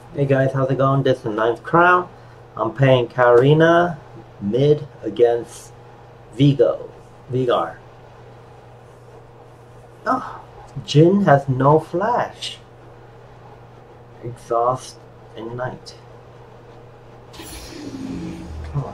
Hey guys, how's it going? This is Ninth Crown. I'm playing Karina mid against Vigar. Oh, Jin has no flash. Exhaust and Knight. Oh.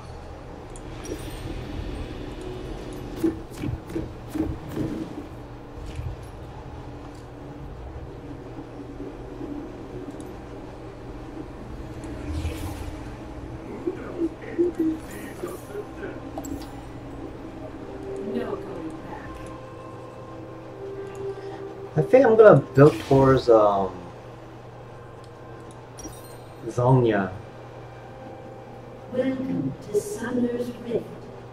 I think I'm gonna build towards Zonia. Welcome to Summer's Rift.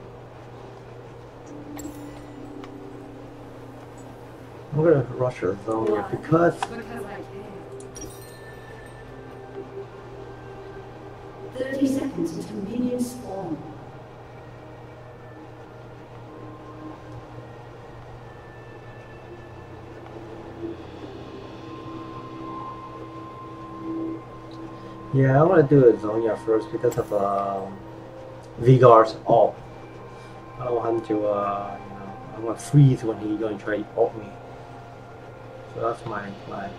I'm gonna rush Zonia because I can. 30 seconds until minions spawn. yeah, I want to do a Zonia first because of Vigar's ult. I don't want him to, I want to freeze when he's going to try to ult me. So that's my plan.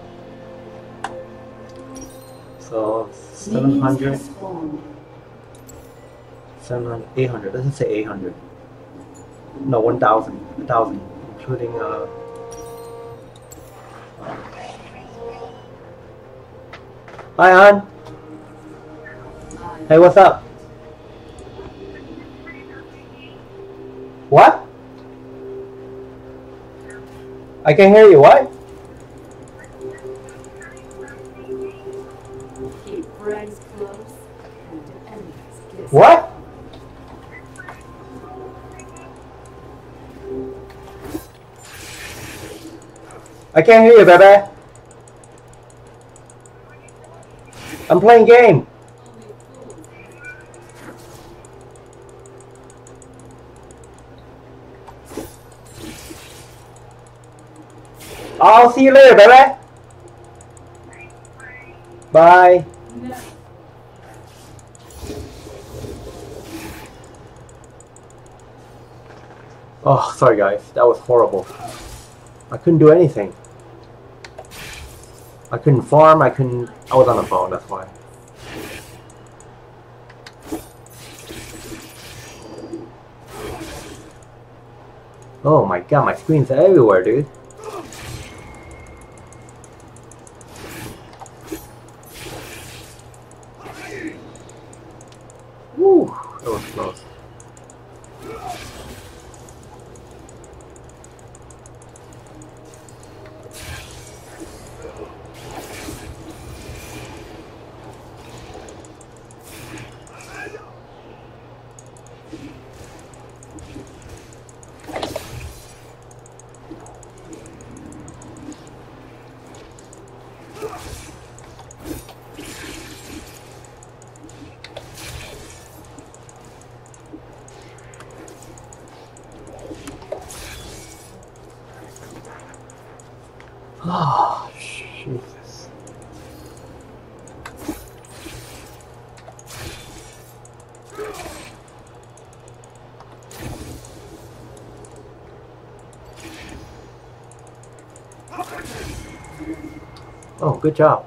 So 700, 700, 800. Let's just say 800. No, 1,000, 1,000, including Hi, Han. Hey, what's up? What? I can hear you. What? Keep friends close and enemies distant. What? I can't hear you, baby. I'm playing game. I'll see you later, baby. Bye. No. Oh, sorry guys. That was horrible. I couldn't do anything. I couldn't farm. I was on the phone. That's why. Oh my god, my screen's everywhere, dude. Woo, that was close. Oh, Jesus. Oh, good job.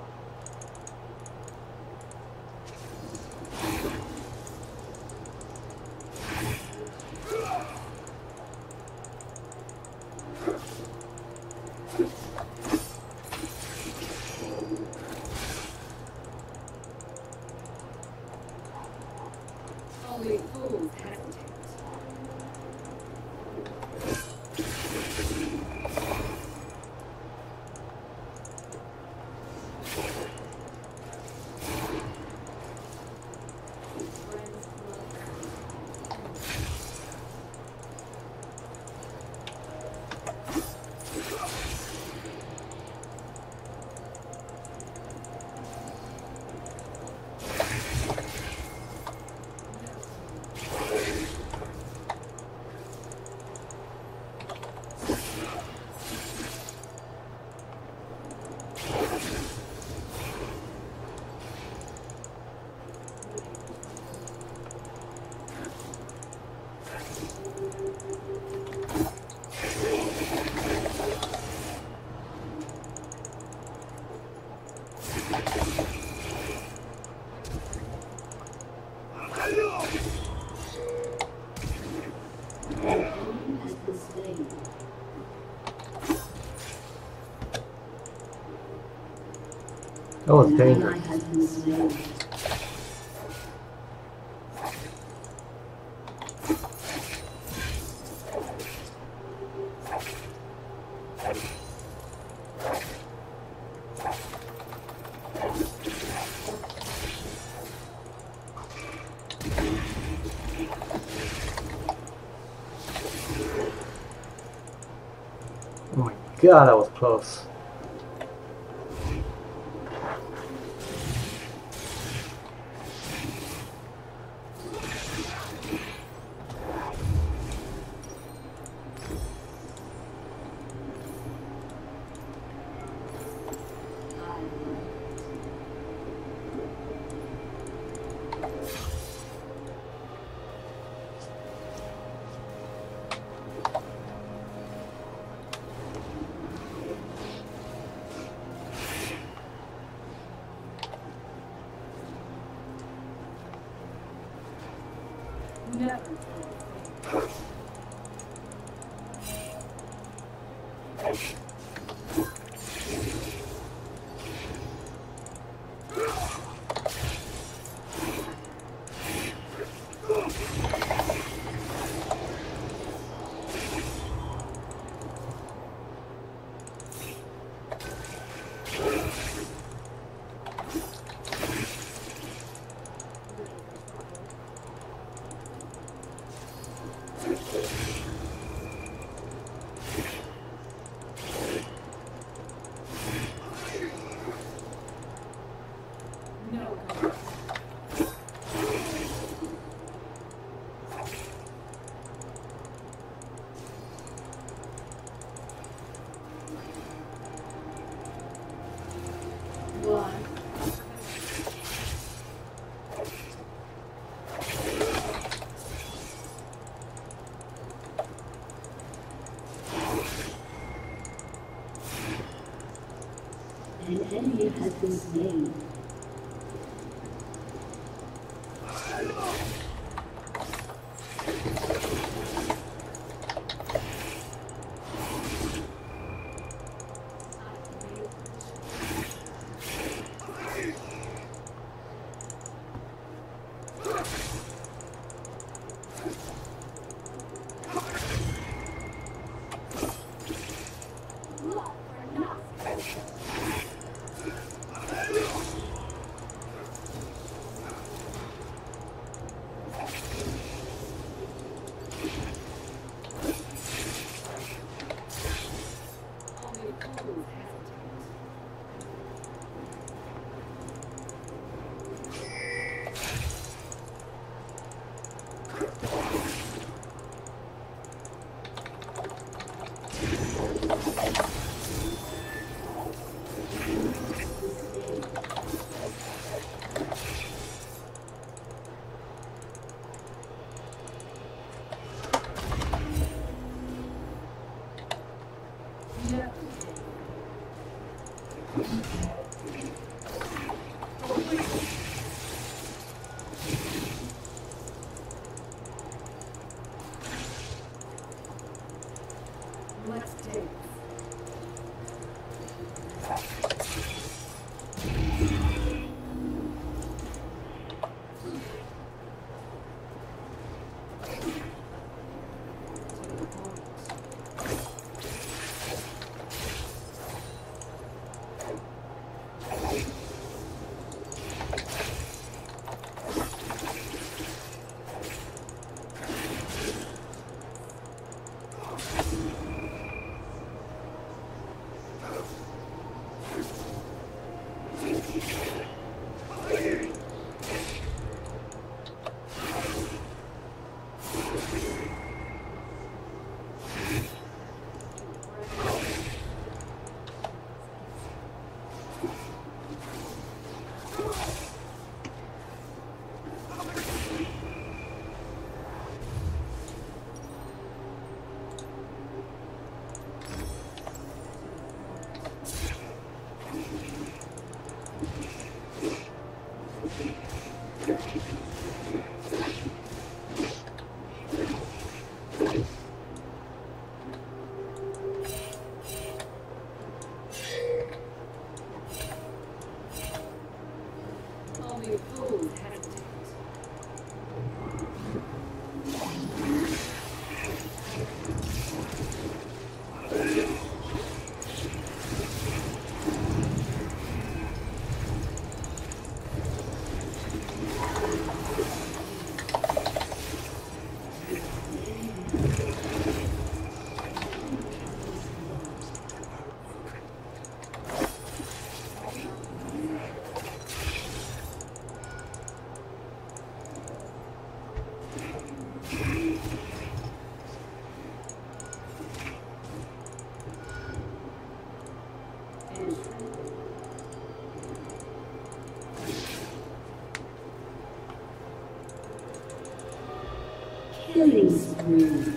Only fools hesitate. Friends close. That was An ally dangerous. has been slain. Oh my god, that was close. Never. No. One. An enemy has been slain. Only fools hesitate. Never. Let's dance. Killing spree.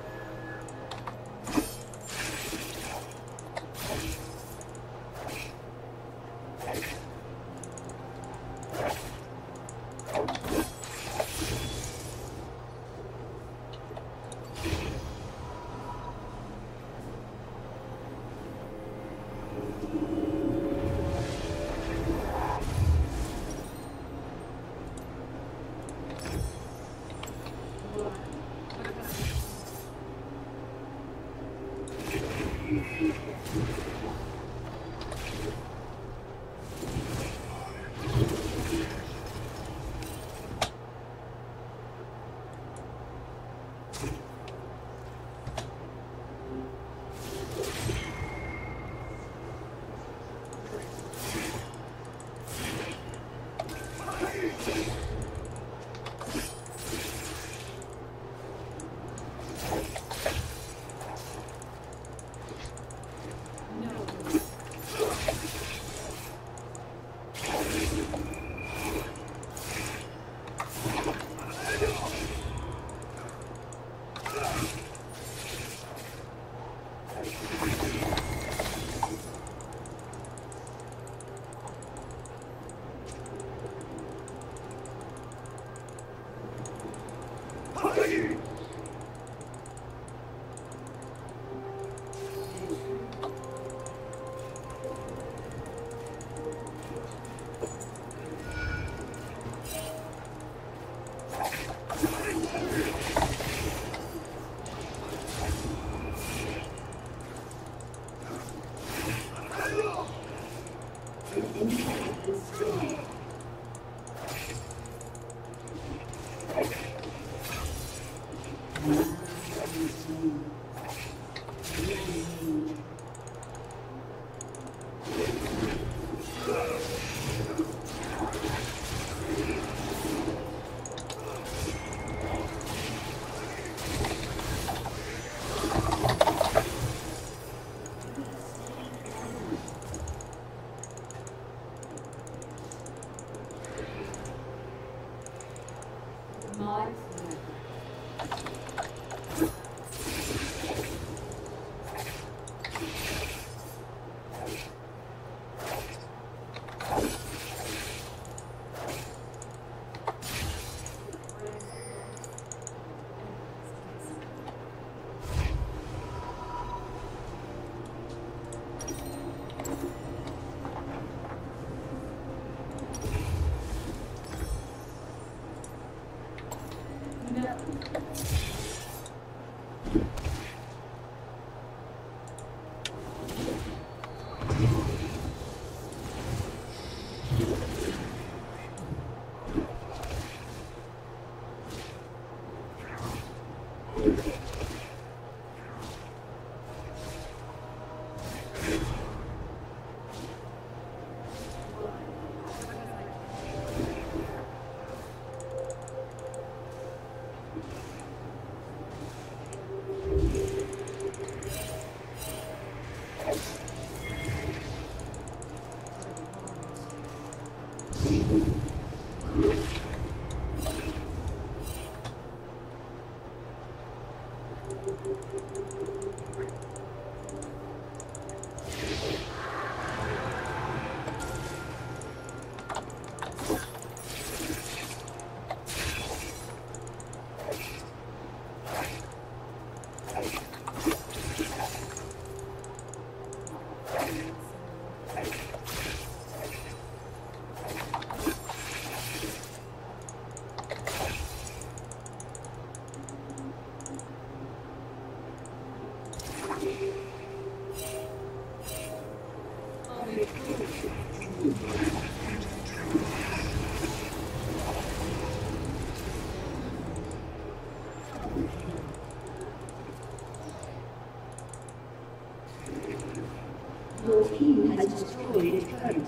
Your team has destroyed a turret.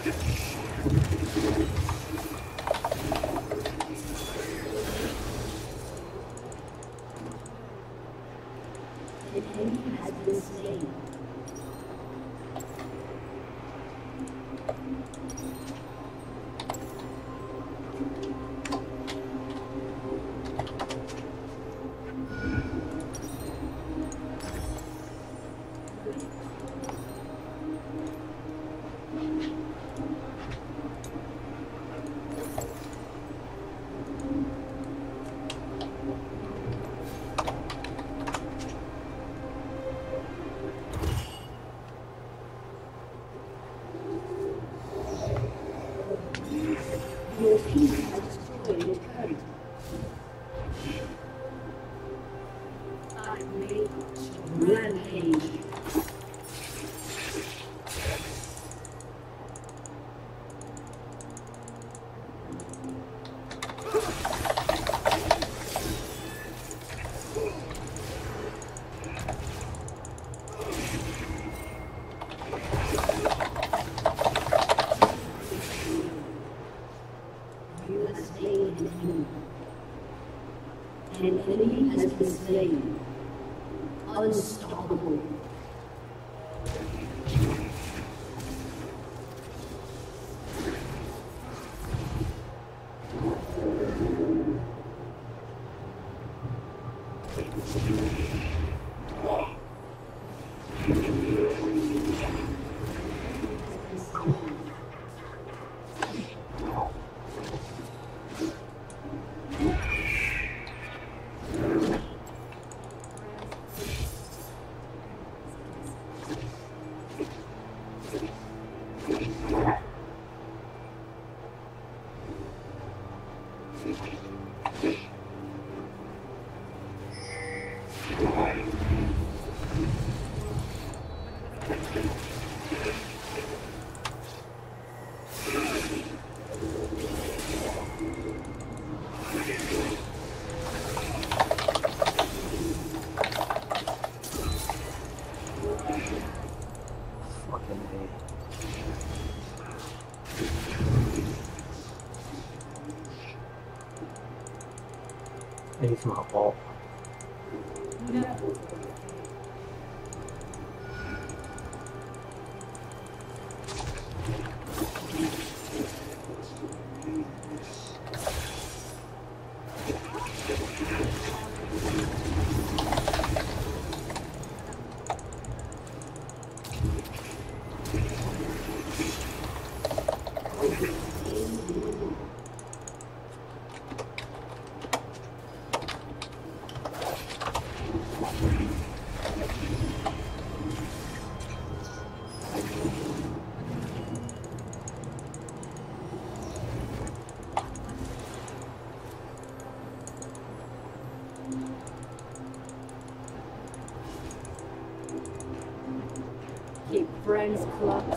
An enemy has been slain. Your team has destroyed a turret. I made rampage. You have slain an enemy. An enemy has been slain. Unstoppable. Fucking A. A's my fault. Keep friends close.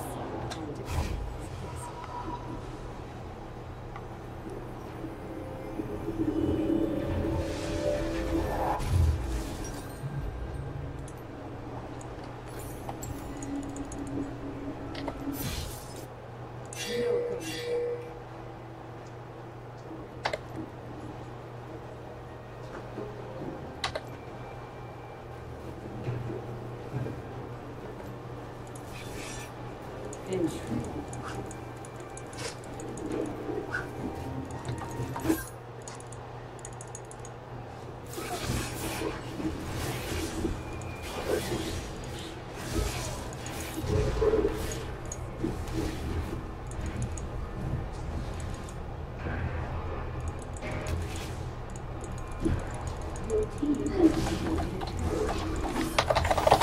Your team has destroyed a turret.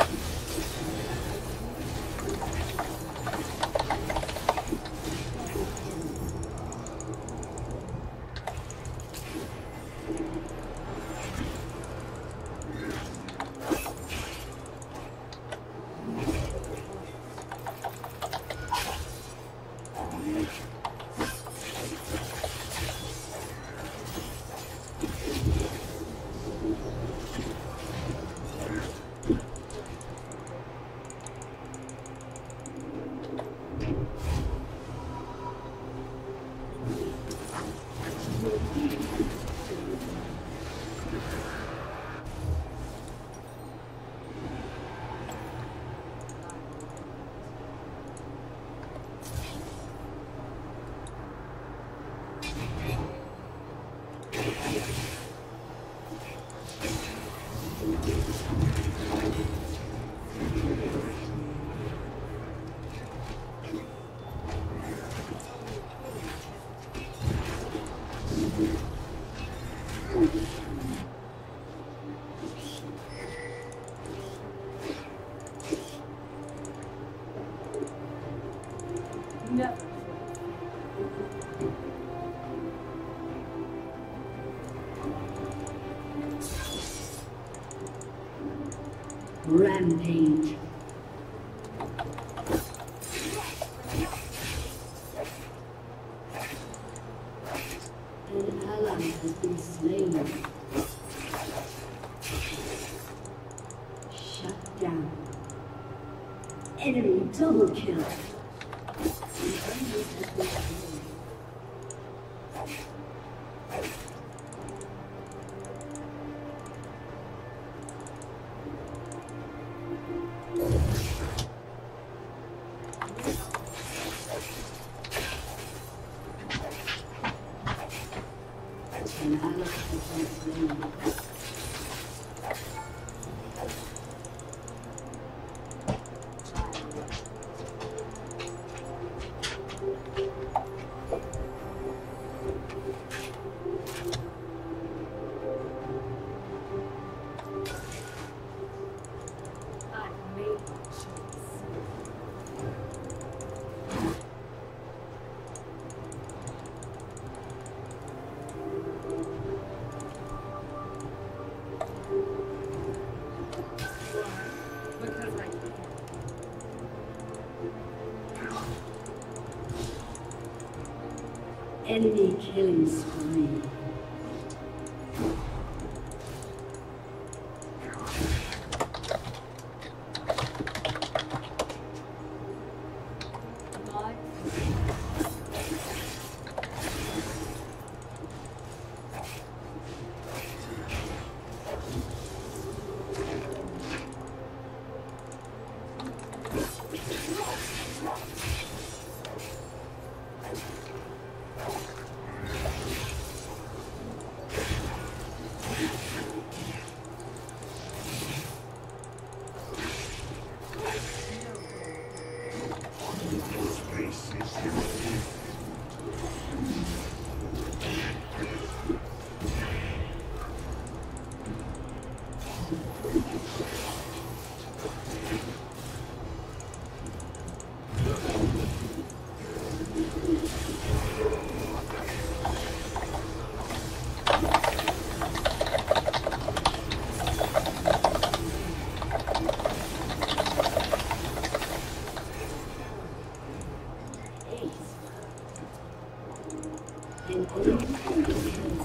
Enemy double kill. An enemy has been slain. An ally has been slain. I've made my choice. Because I can. Enemy killing spree. My An enemy double kill.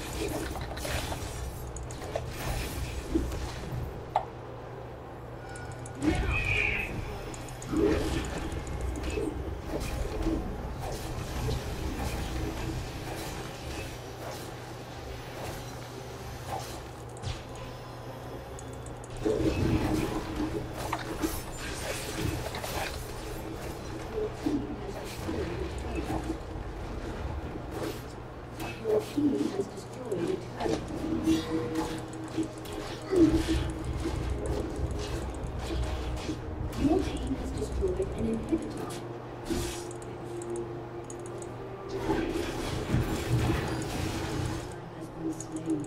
Your team has destroyed a turret. Your team has destroyed an inhibitor. Has been slain.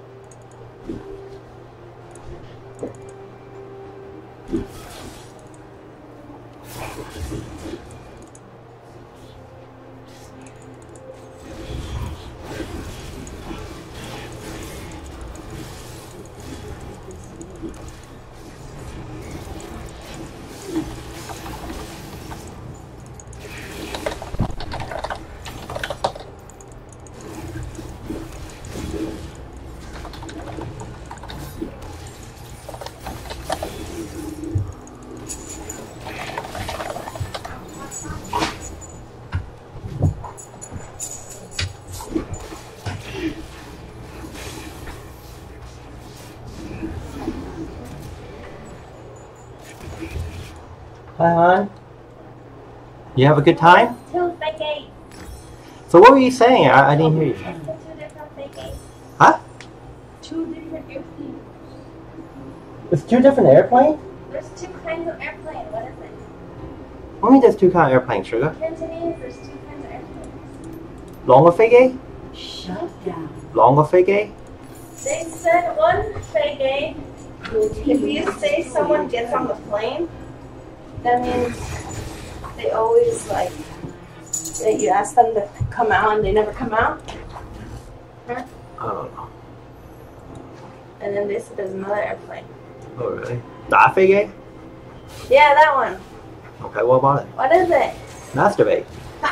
Hi, hon. You have a good time? Two fake eight. So what were you saying? I didn't hear you. It's the two different fake eight. Huh? Two different airplanes. It's two different airplanes? There's two kinds of airplane. What is it? What do you mean there's two kinds of airplanes, Sugar? Cantonese, there's two kinds of airplanes. Longer figure? Shut down. Longer figure? They said one fake eight. Your If team you has say destroyed someone a gets on the turret. plane, that means they always like that you ask them to come out and they never come out. I don't know. And then they said there's another airplane. Oh, really? That figure? Yeah, that one. Okay, what about it? What is it? Masturbate.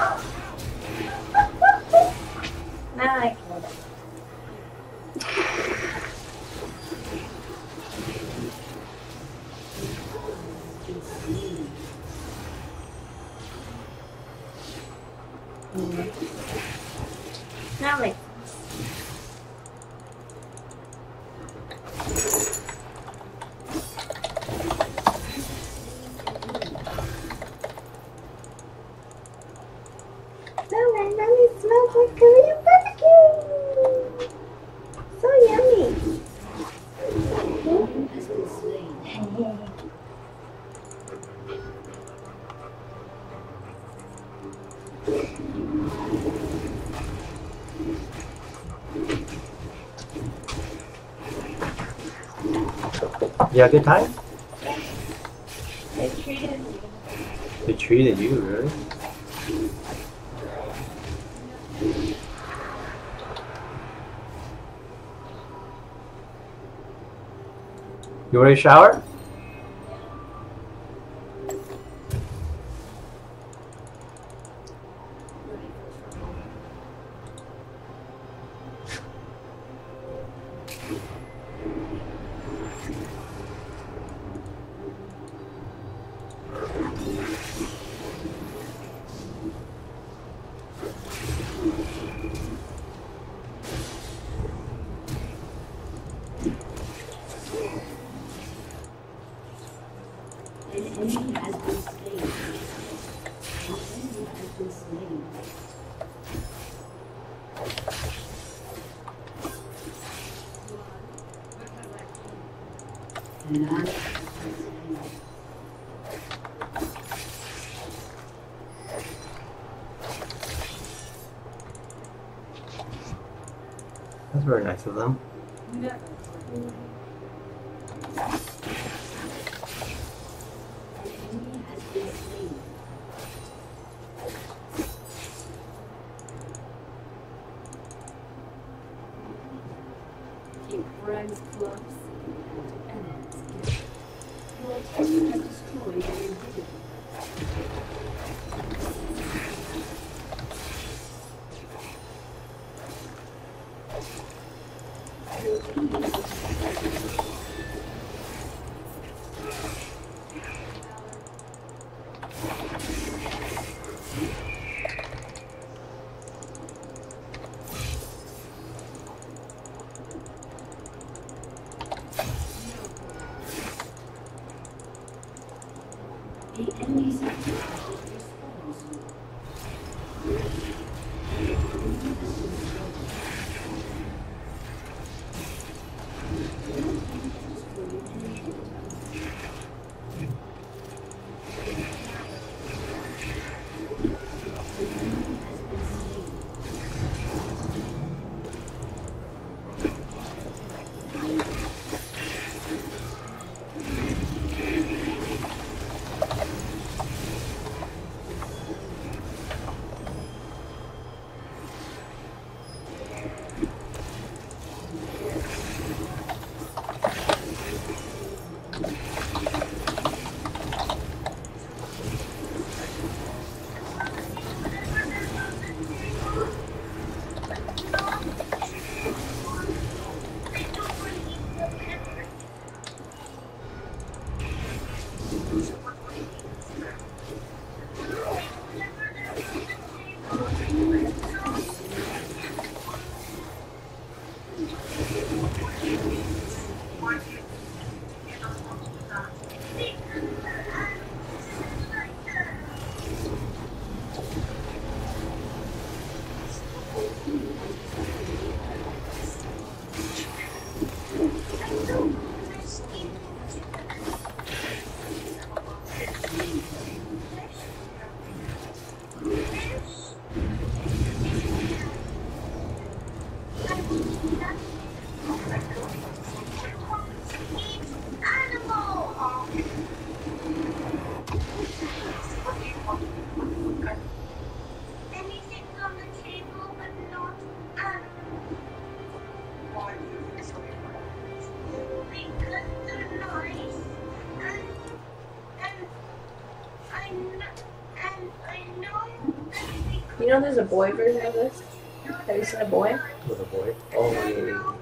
Now I get it. Not like oh, my belly smells like Korean barbecue. So yummy. Has been slain. You had a good time? They treated me. They treated you, really? You ready to shower? An enemy has been slain. An enemy has been slain. An ally has been slain. That's very nice of them. Keep friends close and enemies near. Your team has destroyed an inhibitor. Your team has the enemy's response. You know there's a boy version of this? Have you seen a boy? With a boy. Oh, yeah.